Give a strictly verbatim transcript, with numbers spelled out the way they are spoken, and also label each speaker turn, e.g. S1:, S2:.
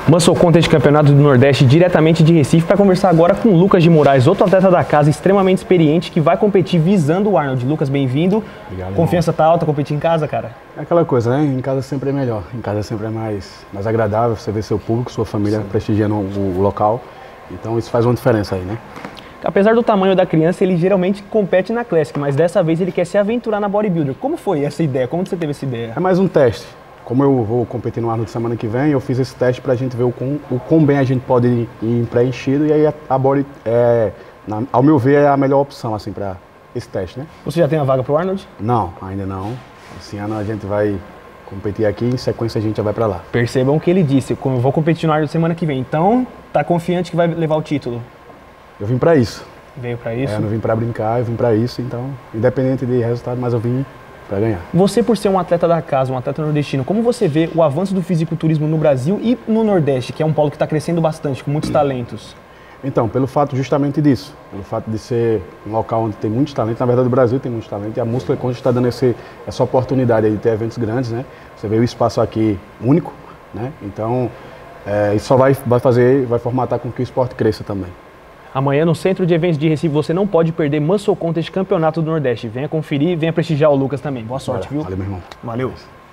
S1: Muscle Contest Campeonato do Nordeste, diretamente de Recife, para conversar agora com Lucas de Moraes, outro atleta da casa, extremamente experiente, que vai competir visando o Arnold. Lucas, bem-vindo.
S2: Obrigado.
S1: Confiança tá alta, competir em casa, cara?
S2: É aquela coisa, né? Em casa sempre é melhor. Em casa sempre é mais, mais agradável, você vê seu público, sua família Sim. prestigiando o, o local. Então isso faz uma diferença aí, né?
S1: Apesar do tamanho da criança, ele geralmente compete na Classic, mas dessa vez ele quer se aventurar na Bodybuilder. Como foi essa ideia? Como você teve essa ideia?
S2: É mais um teste. Como eu vou competir no Arnold semana que vem, eu fiz esse teste pra gente ver o quão, o quão bem a gente pode ir em pré-enchido, e aí a, a Body, é, na, ao meu ver, é a melhor opção assim, para esse teste, né?
S1: Você já tem a vaga pro Arnold?
S2: Não, ainda não. Esse ano a gente vai competir aqui, em sequência a gente já vai pra lá.
S1: Percebam o que ele disse, eu vou competir no Arnold semana que vem, então tá confiante que vai levar o título?
S2: Eu vim pra isso.
S1: Veio pra isso?
S2: É, eu não vim pra brincar, eu vim pra isso, então, independente de resultado, mas eu vim para ganhar.
S1: Você, por ser um atleta da casa, um atleta nordestino, como você vê o avanço do fisiculturismo no Brasil e no Nordeste, que é um polo que está crescendo bastante, com muitos talentos?
S2: Então, pelo fato justamente disso, pelo fato de ser um local onde tem muitos talentos, na verdade o Brasil tem muitos talentos, e a Muscle Contest está dando esse, essa oportunidade de ter eventos grandes, né? Você vê o espaço aqui único, né? Então, é, isso só vai, vai fazer, vai formatar com que o esporte cresça também.
S1: Amanhã, no Centro de Eventos de Recife, você não pode perder Muscle Contest Campeonato do Nordeste. Venha conferir, venha prestigiar o Lucas também. Boa sorte,
S2: Valeu,
S1: viu?
S2: Valeu, meu irmão.
S1: Valeu.